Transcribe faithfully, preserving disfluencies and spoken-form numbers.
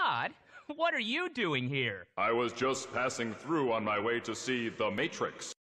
Todd, what are you doing here? I was just passing through on my way to see The Matrix.